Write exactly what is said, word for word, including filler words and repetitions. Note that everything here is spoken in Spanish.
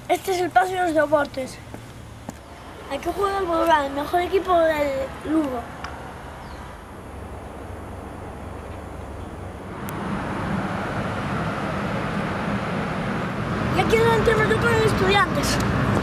Este es el paso de los deportes. Aquí juega el Bologna, el mejor equipo del Lugo. Y aquí delante me tocan los Estudiantes.